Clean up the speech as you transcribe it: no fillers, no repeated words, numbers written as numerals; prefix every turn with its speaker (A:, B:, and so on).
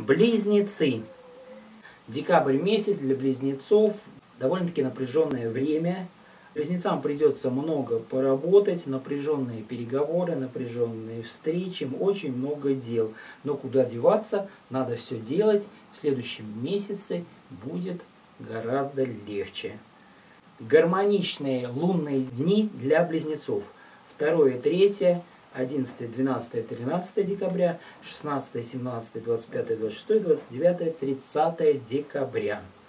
A: Близнецы. Декабрь месяц для близнецов довольно-таки напряженное время. Близнецам придется много поработать, напряженные переговоры, напряженные встречи, очень много дел. Но куда деваться, надо все делать. В следующем месяце будет гораздо легче. Гармоничные лунные дни для близнецов. 2, 3, 11, 12, 13 декабря, 16, 17, 25, 26, 29, 30 декабря.